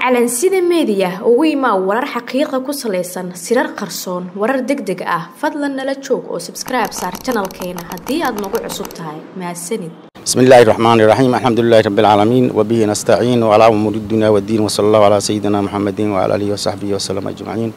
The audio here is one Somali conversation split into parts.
calansida media ugu imaa warar xaqiiqo ku saleysan sirar qarsoon warar degdeg ah fadlan nala joog oo subscribe saar channelkeena hadii aad nagu cusub tahay mahadsanid bismillahir rahmanir rahim alhamdulillahi rabbil alamin wa bihi nasta'in wa ala umuri dunya wad din wa sallallahu ala sayyidina muhammadin wa ala alihi wa sahbihi wa sallam ajma'in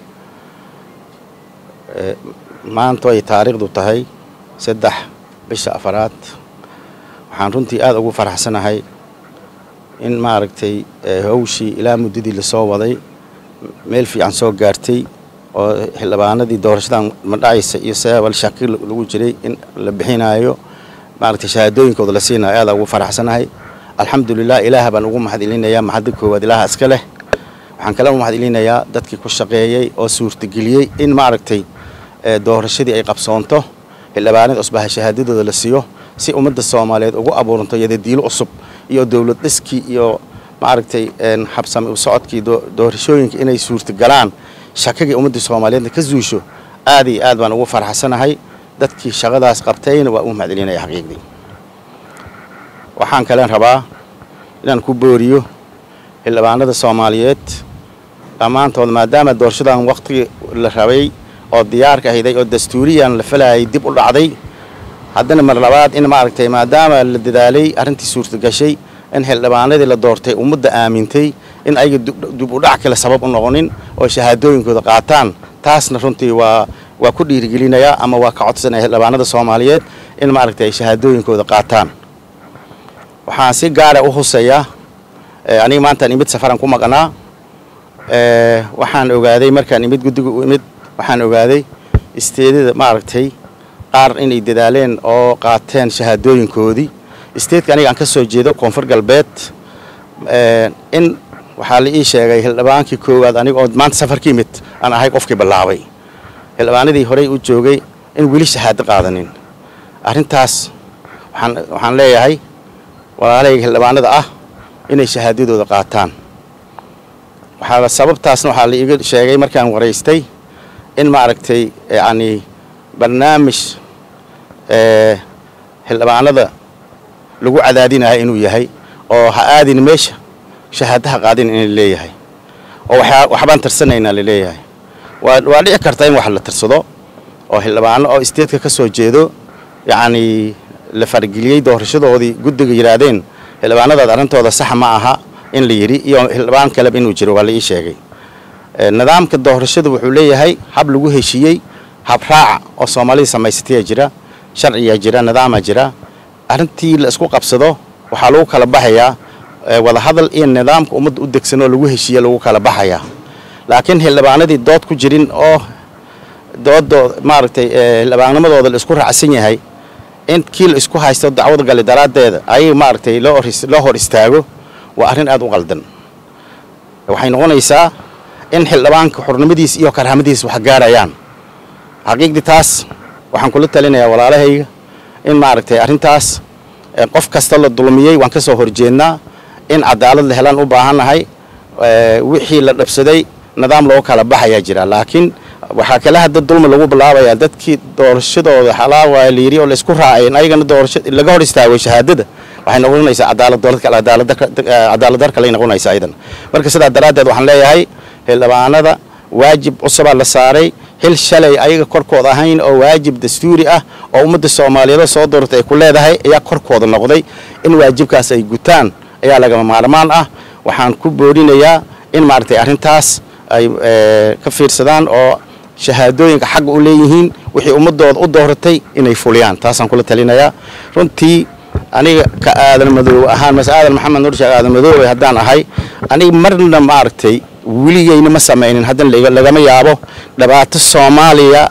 maanta ay taariikhdu tahay 3 bisha afraad waxaan runtii aad ugu faraxsanahay in maaragtay hawshii ilaa muddadii la soo waday meel fiican soo gaartay oo xilbaanadii doorashadan ma dhacaysa iyo sabab shaqo lagu jiray in la bixinayo maaragtay shahaadooyinkooda la siinayo aad ugu faraxsanahay alxamdulillah ilaaha baan ugu mahadcelinayaa mahadda koowaad ilaaha iska leh waxaan kala mahadcelinayaa dadkii ku shaqeeyay oo suurtageliyay in maaragtay doorashadii ay qabsoonto xilbaanada usbaha shahaadadooda la siiyo si ummadda Soomaaliyeed ugu abuuranto yadadiilo cusub iyo dawlad dhiski iyo maaragtay habsami u socodkii doorashooyinka inay suurta galaan shaqadii ummadda Soomaaliyeed ka zuusho aad baan ugu faraxsanahay dadkii shaqadaas qabtayna waa u mahadcelinayaa xaqiiqdii waxaan kale rabaa inaan ku booriyo xilbaanada Soomaaliyeed dhamaantood maadaama doorashadan waqti la rabay oo diyaarka ahayd oo dastuuriyan la falayay dib u dhacday haddana mar labaad in maaragtay maadaama la dadaalay arintii suurta gashay in xilbaanadii la doortay ummadda aamintay in ay dib u dhac kale sabab u noqonin oo shahaadooyinkooda qaataan taasna runtii waa ku dhiirigelinaya ama waa ka codsanaya xilbaanada Soomaaliyeed in maaragtay shahaadooyinkooda qaataan waxaan si gaar ah u huseeyaa aniga maanta imid safaran ku maqnaa waxaan ogaaday markaan imid guddiga imid waxaan ogaaday isteedada maaragtay qaar inay dadaaleen oo qaateen shahaadooyinkoodii isteedka aniga aan ka soo jeedo koonfur galbeed in waxa la ii sheegay xildhibaankii koowaad aniga oo maanta safarkii mid aan ahay qofkii bilaabay xildhibaanadii hore u joogay in wili shahaado qaadanin arintaas waxaan leeyahay walaalayga xildhibaanada ah inay shahaadadooda qaataan waxa sababtaasna waxa la iiga sheegay markaan wareystay in maaragtay yani barnaamij xilbaanada lagu cadaadinayo inuu yahay oo ha aadin meesha shahaadaha qaadin in leeyahay oo waxbaan tarsanayna leeyahay waa dhici karta in wax la tarsado oo xilbaano oo isteedka ka soo jeedo yani la fargeliyay doorashadoodii guddiga yiraahdeen xilbaanada arintooda sax ma aha in la yiri iyo xilbaan kale inuu jiro waa la ii sheegay nidaamka doorashada wuxuu leeyahay hab lagu heshiiyay hab raaca oo Soomaaliya samaysatay jira sharciya jira nidaam jira arintii la isku qabsado waxa lagu kala baxayaa wada hadal iyo nidaamka ummadda u degsan oo lagu heshiiyay lagu kala baxayaa laakiin xilbaanadii dood ku jirin oo dood maaragtay xilbaanamadooda la isku raacsan yahay in kiil isku haysto dacwad gal daraadeeda ay maaragtay loo hor istaago waa arin aad u qaldan waxay noqonaysaa in xilbaanka xornimadiisa iyo karhamadiisa wax gaarayaan xaqiiqdii taas waxaan kula talinayaa walaalahayga in maaragtay arintaas qof kasta la dulmiyay waan ka soo horjeednaa in cadaalad la helaan u baahanahay wixii la dhabsaday nidaam loo kala baxaya jira laakiin waxa kala hadda dulmi lagu bilaabaya dadkii doorashadooda xalaawa liiri oo la isku raacay ayagana doorashada laga hor istaagay shahaadada waxay noqonaysaa cadaalad darka la noqonaysaa idan marka sidaa daraadeed waxaan leeyahay xilbaanada waajib cusub la saaray hil shalay ayaga korkooda ahayn oo waajib dastuuri ah oo ummadda Soomaaliyeed soo doortay ku leedahay ayaa korkooda noqday in waajibkaas ay gutaan ayaa laga maarmaan ah waxaan ku boorinayaa in maaragtay arintaas ay ka fiirsadaan oo shahaadooyinka xaq u leeyihiin wixii ummadooda u dooratay inay fuliyaan taasaan kula talinayaa runtii aniga ka aadan madoow ahaan mas'aadan maxamed nuur sheekh aadan madoow hadaan ahay aniga marna maaragtay wiligayna ma sameeynin hadan laga ma yaabo dhibaato Soomaaliya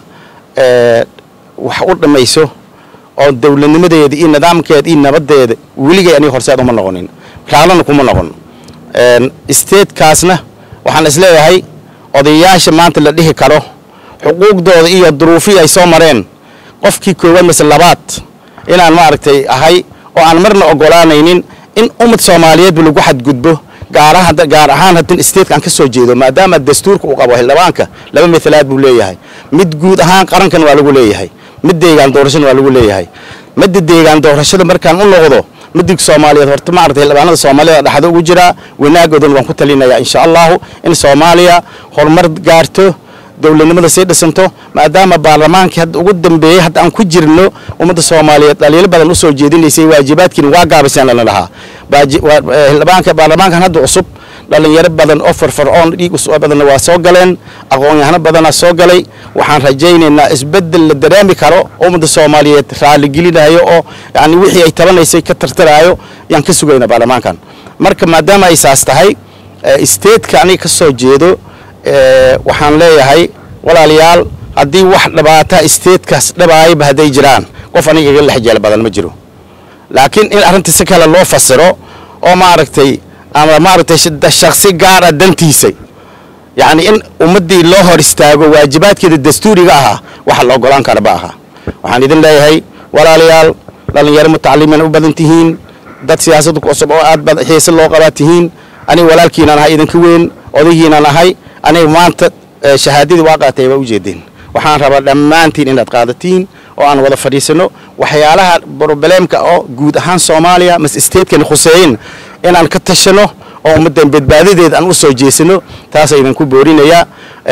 wax u dhamayso oo dawladnimadeeda iyo nidaamkeeda iyo nabadeeda wiligay aniga horseed uma noqonin raalana kuma noqon isteedkaasna waxaan isleeyahay odayaasha maanta la dhihi karo xuquuqdooda iyo duruufii ay soo mareen qofkii koowaad mise labaad inaan maaragtay ahay oo aan marna ogolaanaynin in ummad Soomaaliyeed lagu xadgudbo gaar ahaan haddii isteedkan ka soo jeedo maadaama dastuurka uu qabo xilbaanka laba miislaad buu leeyahay mid guud ahaan qarankan waa lagu leeyahay mid deegaan doorashada waa lagu leeyahay mid deegaan doorashada markaan u noqdo مدك سوماليا هرت ما عرفت هلا أنا سوماليا ده حدا وجرا وناقدون وان كتلينا إن شاء الله إن سوماليا هرمرد قارته دولة نمد سيد سنتو ما دام برلمان كهد قدم به حتى أن كجرنو ومد سوماليا دليل بدل أسر جديد لسي واجبات كن واقع بس أنا لها برلمان كان هذا عصب لأن يرب بدن أوفر فرعون يقص بدن واسوقلن أقوى هنا بدن اسوقلي وحن رجينا إن إسبدل الدرامي كارو ومد الصومالية خال الجليد هيو يعني وحي يتبنى يسي كتر ترايو ينكسو جينا برلمان كان مركب ما دام أساس هاي استيت كأني كسو جيدو وحن ليه هاي ولا ليال هدي واحد لبعتها استيت كاس لبعي بهدي جيران قفني يقول حجال بدل مجرو لكن إن أنت سكال الله فسره أو ما عرفتي أما ما عرفتش الشخصي قارة دنتيسي يعني إن أمدي الله رستاجو واجبات كده الدستوري جاها وحلا قران كرباها وحن إذن لا هي ولا ليال لأن يرموا التعليم من أبدنتهين دات سياستك أسبوعات بد حيس الله قباتهين أنا ولكن أنا إذن كوين أضيهين أنا هاي أنا ما أنت شهادة واقعتي وجدين وحن ربنا لما أنتين إن تقادتين وأنا وضع فريسنو وحيالها بروبلم كأو جود هان سوماليا مس استيت كان خسين إن أنا كتشنو أو مدن بدبادي أن أسوي جيسنو تاسا إذا كبورين يا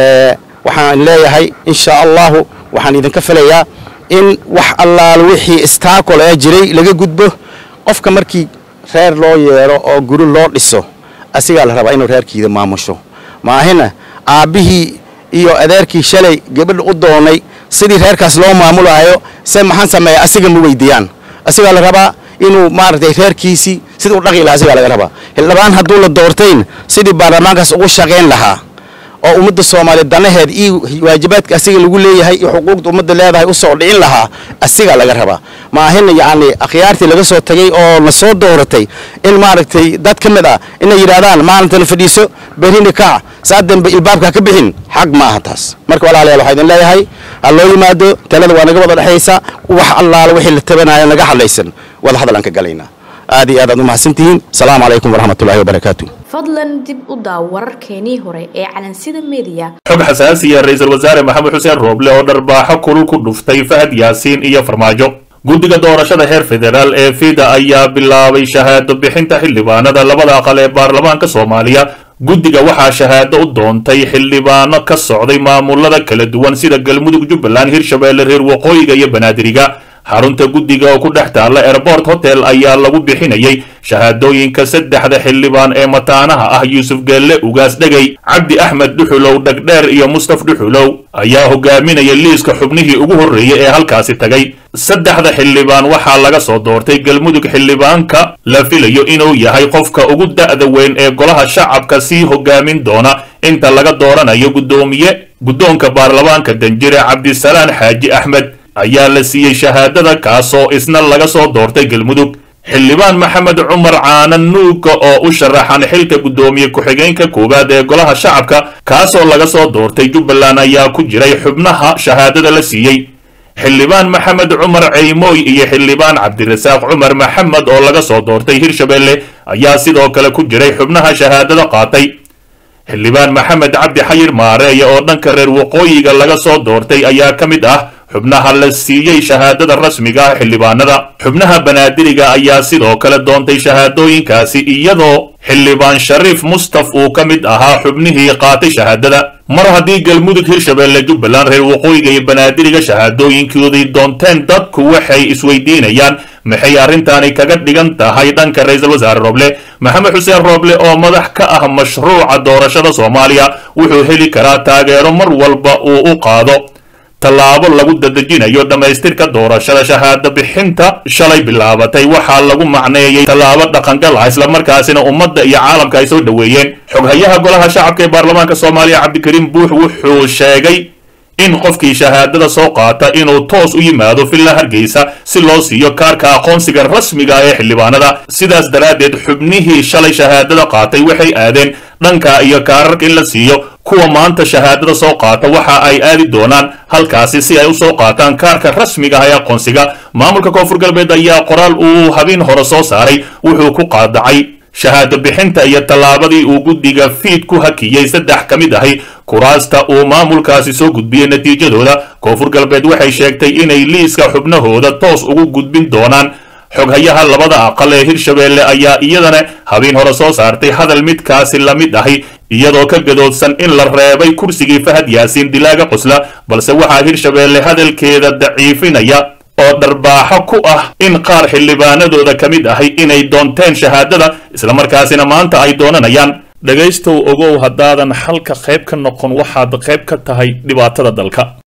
وحن لا هاي إن شاء الله وحن إذا كفل يا إن وح الله الوحي استاكل أجري لقى جدبه قف كمركي خير لو يرو أو جرو لو لسه أسيق على ربعين وخير كذا ما مشوا ما هنا أبيه iyo adeerkii shalay gabadh u doonay sidii reerkaas loo maamulayo maxaan sameeyaa asiga ma weydiiyaan asiga la rabaa inuu maartay reerkiisi sidii u dhaqi lahaa asiga laga rabaa xildhibaan hadduu la doortayn sidii baarlamaankaas ugu shaqeyn lahaa oo ummadda Soomaaliyeed danaheed iyo waajibaadka asiga lagu leeyahay iyo xuquuqda ummadda leedahay u soo dhicin lahaa asiga laga rabaa ma ahina yaani akhyaartii laga soo tagay oo la soo dooratay in maartay dad kamid ah inay yiraahdaan maalintan fadhiiso berina ka saadan ilbaabka ka bixin xaq ma aha taas marka walaalayaal waxa idin leeyahay alloo yimaado talada waa naga wada dhaxaysa wax allaala wixii la tabanayo naga xalaysan wada hadal aan ka galaynaa aad iyo aad aad u mahadsantihiin salaamu calaykum waraxmatullaahi wabarakaatuh fadlan dib u daaw wararkeenii hore ee calansida media xog xasaasiya ra'iisul wasaare maxamed xuseen rooble oo dharbaaxo kulul ku dhuftay Fahad Yaasiin iyo farmaajo guddiga doorashada heer federaal ee FIDA ayaa bilaabay shahaado bixinta xildhibaanada labada aqal ee baarlamaanka Soomaaliya guddiga waxaa shahaado u doontay xildhibaano ka socday maamulada kala duwan sida Galmudug Jubbaland Hirshabeelle reer Waqooyiga iyo Banaadir xarunta guddiga oo ku dhex taala airport hotel ayaa lagu bixinayay shahaadooyinka saddexda xildhibaan ee mataanaha ah Yuusuf Gelle Ugaas Dhagay Cabdi Axmed Dhuxulow Dhagdheer iyo Mustaf Dhuxulow ayaa hogaaminaya liiska xubnihii ugu horeeyay ee halkaasi tagay saddexda xildhibaan waxaa laga soo doortay Galmudug xildhibaanka la filayo inuu yahay qofka ugu da'da weyn ee golaha shacabka si hogaamin doona inta laga dooranayo guddoonka baarlamaanka Danjire Cabdisalaan Xaaji Axmed ayaa la siiyay shahaadada kaasoo isna laga soo doortay Galmudug xildhibaan Maxamed Cumar Caanan Nuuga oo u sharaxan xilka guddoomiye ku-xigeenka koowaad ee golaha shacabka kaasoo laga soo doortay Jubbaland ayaa ku jiray xubnaha shahaadada la siiyay xildhibaan Maxamed Cumar Ceymooy iyo xildhibaan Cabdirasaaq Cumar Maxamed oo laga soo doortay Hirshabeelle ayaa sidoo kale ku jiray xubnaha shahaadada qaatay xildhibaan Maxamed Cabdi Xayir Maareeye oo dhanka reer Waqooyiga laga soo doortay ayaa ka mid ah xubnaha la siiyay shahaadada rasmiga ah xildhibaanada xubnaha Banaadiriga ayaa sidoo kale doontay shahaadooyinkaasi iyadoo xildhibaan Shariif Mustaf uu ka mid ahaa xubnihii qaatay shahaadada mar haddii Galmudug Hirshabeelle Jubbaland reer Waqooyiga iyo Banaadiriga shahaadooyinkoodii doonteen dadku waxay isweydiinayaan maxay arrintaani kaga dhigan tahay dhanka ra'iisul wasaare Rooble Maxamed Xuseen Rooble oo madax ka ah mashruuca doorashada Soomaaliya wuxuu heli karaa taageero mar walba uu u qaado tallaabo lagu dadajinayo dhamaystirka doorashada shahaado bixinta shalay bilaabatay waxaa lagu macneeyay tallaabo dhaqangal ah isla markaasina ummadda iyo caalamka ay soo dhaweeyeen xoghayaha golaha shacabka ee baarlamaanka Soomaaliya Cabdikariim Buux wuxuu sheegay in qofkii shahaadada soo qaata inuu toos u yimaado Villa Hargeysa si loo siiyo kaarka aqoonsiga rasmiga ah ee xildhibaanada sidaas daraadeed xubnihii shalay shahaadada qaatay waxay aadeen dhanka iyo kaararka in la siiyo kuwa maanta shahaadada soo qaata waxa ay aadi doonaan halkaasi si ay u soo qaataan kaarka rasmiga ah ee aqoonsiga maamulka Koonfur Galbeed ayaa qoraal uu habeen hore soo saaray wuxuu ku qaadacay shahaado bixinta iyo tallaabadii uu guddiga FID ku hakiyay saddex ka mid ahi kuraasta uu maamulkaasi soo gudbiyay natiijadooda Koonfur Galbeed waxay sheegtay inay liiska xubnahooda toos ugu gudbin doonaan xoghayaha labada aqal ee hirshabeelle ayaa iyadana habeen hore soo saartay hadal midkaasi la mid ahi iyadoo ka gadoodsan in la reebay kursigii Fahad Yaasiin dilaaga qosla balse waxaa hirshabeelle hadalkeeda daciifinaya oo darbaaxo ku ah in qaar xildhibaanadooda ka mid ahi inay doonteen shahaadada isla markaasina maanta ay doonanayaan dhagaystow ogow haddaadan xalka qayb ka noqon waxaad qayb ka tahay dhibaatada dalka.